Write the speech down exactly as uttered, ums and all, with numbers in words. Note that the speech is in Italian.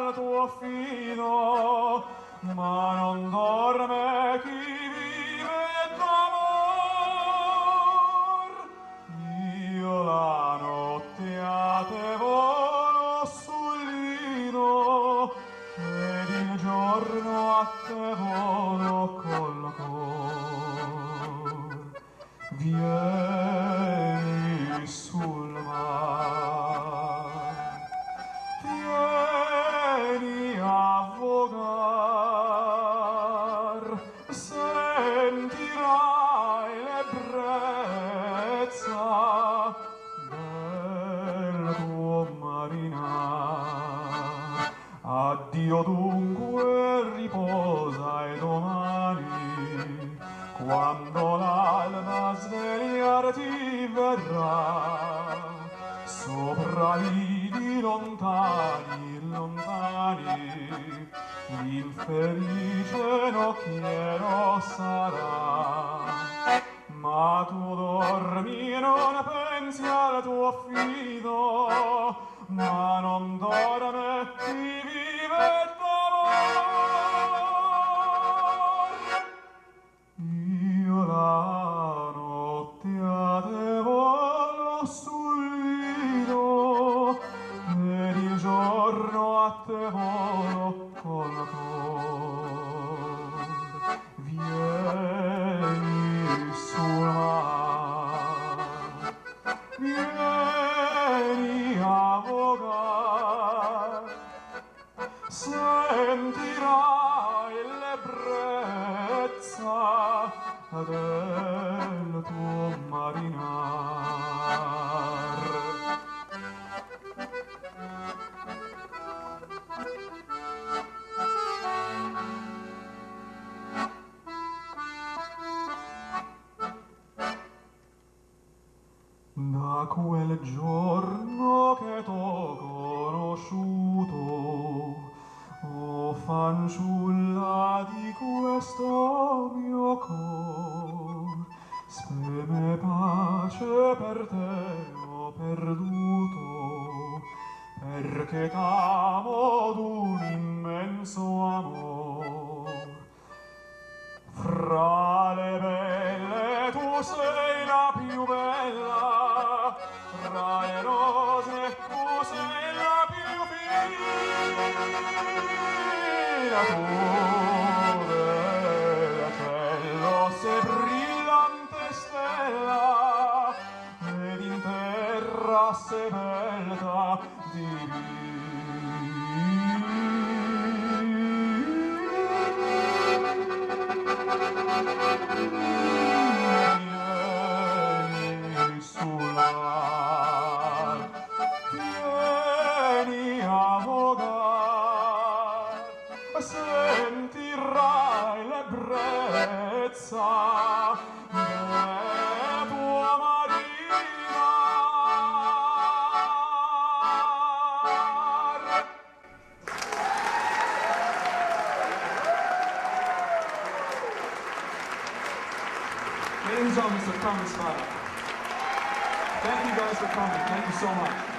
al tuo fido, ma non dorme chi vive d'amor. Io la notte atevolo sul lido ed il giorno attevolo col cor. Vieni sul mar, vieni a vogar, sentirai l'ebbrezza del tuo marinar. Addio dunque, riposa e domani, quando l'alba svegliarti verrà, sopra lidi lontani, lontani, l'infelice nocchiero sarà. Ma tu dormi e non pensi al tuo fido, ma non dorme chi vive d'amor. Io la notte atevolo sul lido ed il giorno attevolo col cor. Vieni sul mar, vieni a vogar, sentirai l'ebbrezza del tuo marinar. Da quel giorno che t'ho conosciuto, o fanciulla di questo mio cor, speme pace per te ho perduto, perché t'amo d'un immenso amor. Fra le belle tu sei la più bella, fra le rose tu sei la più fina. Tu del cielo sei brillante stella, ed in terra sei belta divina. Vieni sul mar, vieni a vogar, sentirai l'ebbrezza del tuo marinar. Ladies and gentlemen, Mister Carmen Spada. Thank you guys for coming. Thank you so much.